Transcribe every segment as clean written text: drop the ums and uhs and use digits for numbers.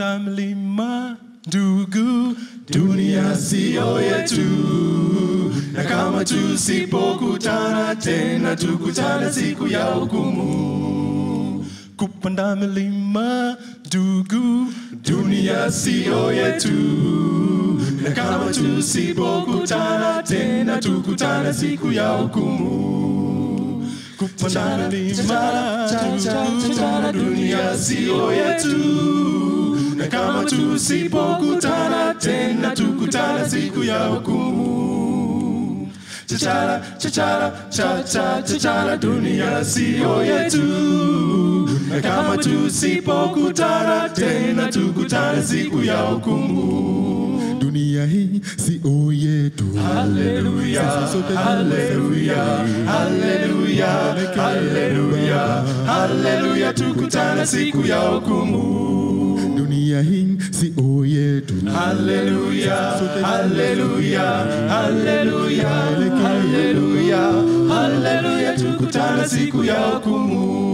kupanda mlima ndugu, dunia sio yetu, na kama tusipokutana tena tukutane siku ya hukumu. Kupanda mlima ndugu, dunia sio yetu, na kama tusipokutana tena tukutane siku ya hukumu. Kupanda mlima ndugu, dunia sio yetu, na kama tusipokutana tena tukutane siku ya hukumu. Chachara, chachara, cha-cha, chachara, dunia sio yetu, na kama tusipokutana tena tukutane siku ya hukumu. Dunia hii sio yetu. Hallelujah, hallelujah, hallelujah, hallelujah, hallelujah, tukutane siku ya hukumu. Dunia hii sio yetu. Hallelujah, hallelujah, hallelujah, hallelujah, hallelujah, tukutane siku ya hukumu.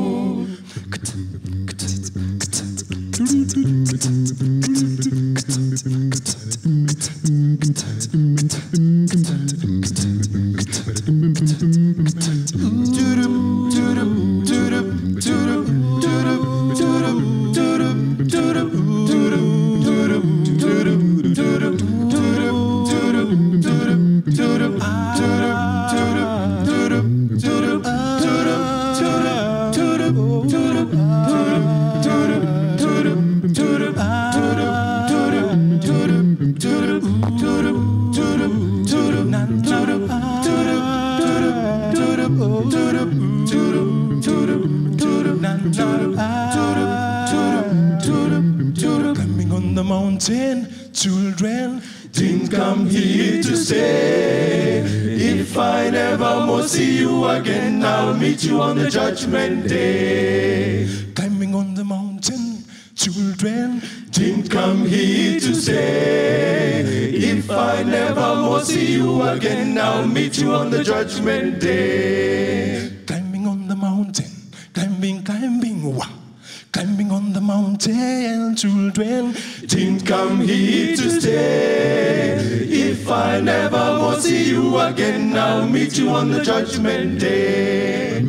Climbing on the mountain, children didn't come here to stay. If I never more see you again, I'll meet you on the judgment day. Climbing on the mountain, children didn't come here to stay. If I never more see you again, I'll meet you on the judgment day. Climbing on the mountain, climbing, climbing, wow. Climbing on the mountain, children didn't come here to stay. If I never more see you again, I'll meet you on the judgment day.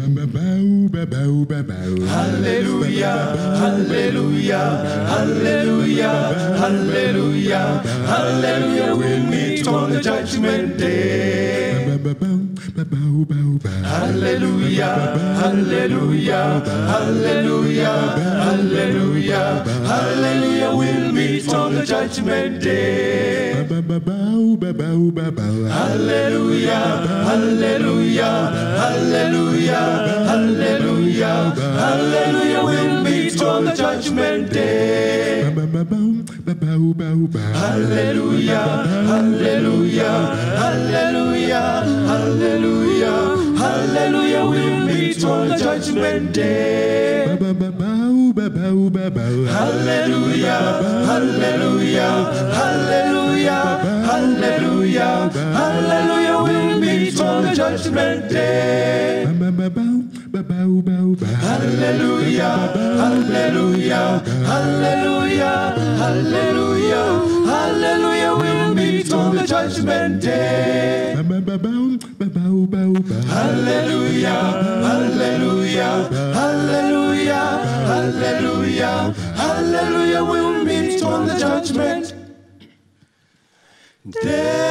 Hallelujah, hallelujah, hallelujah, hallelujah, hallelujah, we'll meet on the judgment day. Hallelujah, hallelujah, hallelujah, hallelujah, hallelujah, we'll meet on the judgment day. Hallelujah, hallelujah, hallelujah, hallelujah, hallelujah, we'll meet on the judgment day. Hallelujah, hallelujah, hallelujah, hallelujah, hallelujah, we'll meet on the judgment day. Hallelujah, hallelujah, hallelujah, hallelujah, hallelujah, we'll meet on the judgment day. Hallelujah, hallelujah, hallelujah, hallelujah, hallelujah, we'll meet on the judgment day. Hallelujah, hallelujah, hallelujah, hallelujah, hallelujah, we'll meet on the judgment day.